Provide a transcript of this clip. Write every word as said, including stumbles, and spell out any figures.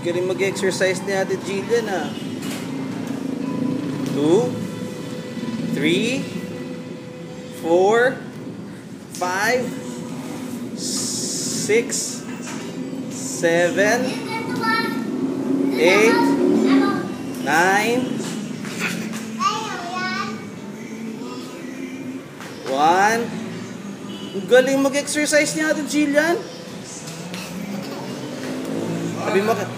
Galing mag-exercise ni Ate Jilliane ah. Two, three, four, five, six, seven, eight, nine, one. Galing mag-exercise ni Ate Jilliane. Sabi mo,